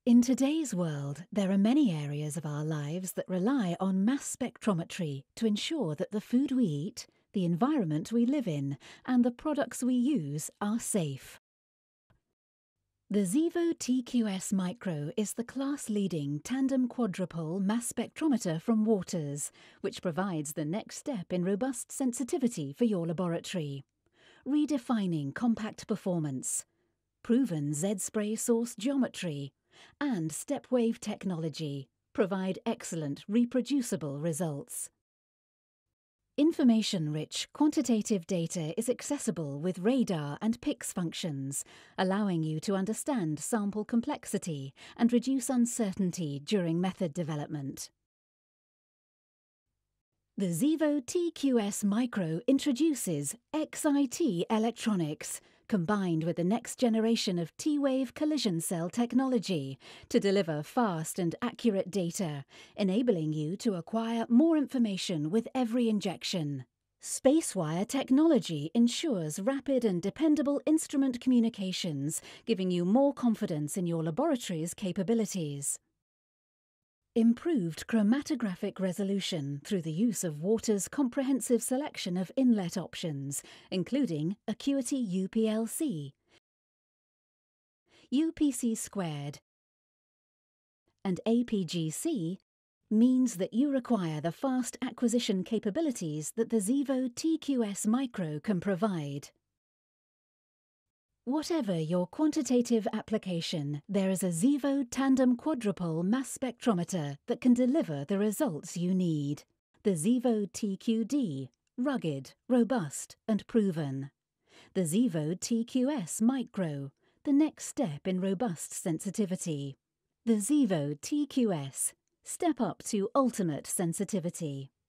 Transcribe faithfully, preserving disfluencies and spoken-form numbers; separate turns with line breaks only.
In today's world, there are many areas of our lives that rely on mass spectrometry to ensure that the food we eat, the environment we live in, and the products we use are safe. The Xevo T Q S Micro is the class-leading tandem quadrupole mass spectrometer from Waters, which provides the next step in robust sensitivity for your laboratory. Redefining compact performance, proven Z-spray source geometry, and step-wave technology provide excellent, reproducible results. Information-rich quantitative data is accessible with radar and P I X functions, allowing you to understand sample complexity and reduce uncertainty during method development. The Xevo T Q S Micro introduces X I T electronics, combined with the next generation of T-wave collision cell technology to deliver fast and accurate data, enabling you to acquire more information with every injection. Spacewire technology ensures rapid and dependable instrument communications, giving you more confidence in your laboratory's capabilities. Improved chromatographic resolution through the use of Waters' comprehensive selection of inlet options, including Acuity U P L C, U P C squared, and A P G C, means that you require the fast acquisition capabilities that the Xevo T Q S Micro can provide. Whatever your quantitative application, there is a Xevo tandem quadrupole mass spectrometer that can deliver the results you need. The Xevo T Q D, rugged, robust, and proven. The Xevo T Q S Micro, the next step in robust sensitivity. The Xevo T Q S, step up to ultimate sensitivity.